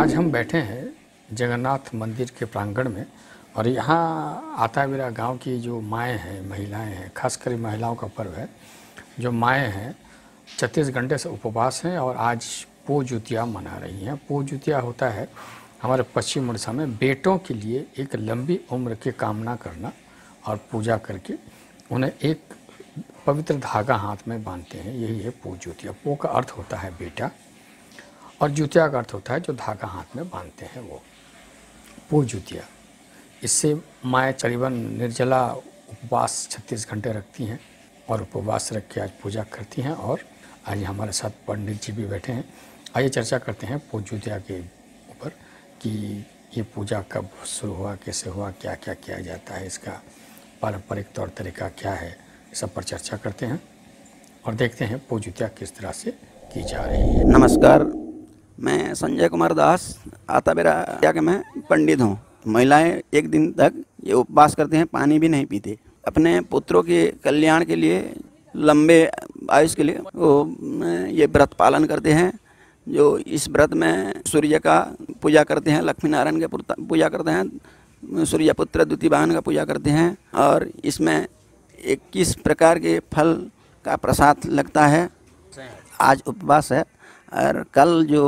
आज हम बैठे हैं जगन्नाथ मंदिर के प्रांगण में और यहाँ आताबीरा गांव की जो माएँ हैं, महिलाएं हैं, खासकर महिलाओं का पर्व है। जो माएँ हैं 36 घंटे से उपवास हैं और आज पो जुतिया मना रही हैं। पो जुतिया होता है हमारे पश्चिम उड़ीसा में बेटों के लिए एक लंबी उम्र की कामना करना और पूजा करके उन्हें एक पवित्र धागा हाथ में बांधते हैं। यही है पो जुतिया। पो का अर्थ होता है बेटा और जुतिया का अर्थ होता है जो धागा हाथ में बांधते हैं वो पो जुतिया। इससे माएँ करीबन निर्जला उपवास 36 घंटे रखती हैं और उपवास रख के आज पूजा करती हैं। और आज हमारे साथ पंडित जी भी बैठे हैं। आइए चर्चा करते हैं पो जुतिया के ऊपर कि ये पूजा कब शुरू हुआ, कैसे हुआ, क्या क्या किया जाता है, इसका पारंपरिक तौर तरीका क्या है, इस सब पर चर्चा करते हैं और देखते हैं पो जुतिया किस तरह से की जा रही है। नमस्कार, मैं संजय कुमार दास आताबीरा के मैं पंडित हूँ। महिलाएं एक दिन तक ये उपवास करते हैं, पानी भी नहीं पीते। अपने पुत्रों के कल्याण के लिए, लंबे आयुष के लिए वो ये व्रत पालन करते हैं। जो इस व्रत में सूर्य का पूजा करते हैं, लक्ष्मी नारायण के पूजा करते हैं, सूर्यपुत्र द्वितीयवाहन का पूजा करते हैं और इसमें 21 प्रकार के फल का प्रसाद लगता है। आज उपवास है और कल जो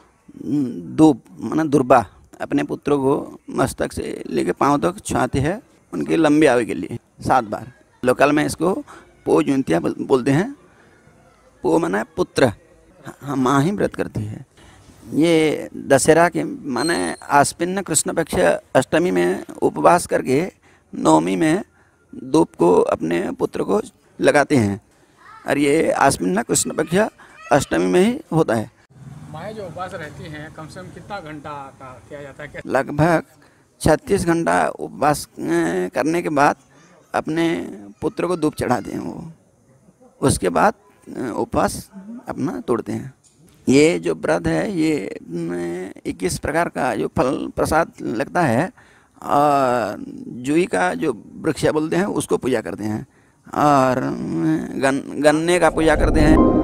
धूप माना दुर्बा अपने पुत्रों को मस्तक से लेके पांव तक छुआते हैं उनके लंबे आयु के लिए 7 बार। लोकल में इसको पो जुतिया बोलते हैं। पो माना पुत्र, हाँ, माँ ही व्रत करती है। ये दशहरा के माने आश्विन कृष्ण पक्ष अष्टमी में उपवास करके नवमी में धूप को अपने पुत्र को लगाते हैं और ये आश्विन कृष्ण पक्ष अष्टमी में ही होता है। माएँ जो उपवास रहती हैं कम से कम कितना घंटा का किया जाता है? लगभग 36 घंटा उपवास करने के बाद अपने पुत्र को धूप चढ़ाते हैं वो। उसके बाद उपवास अपना तोड़ते हैं। ये जो व्रत है ये 21 प्रकार का जो फल प्रसाद लगता है और जुई का जो वृक्ष बोलते हैं उसको पूजा करते हैं और गन्ने का पूजा करते हैं।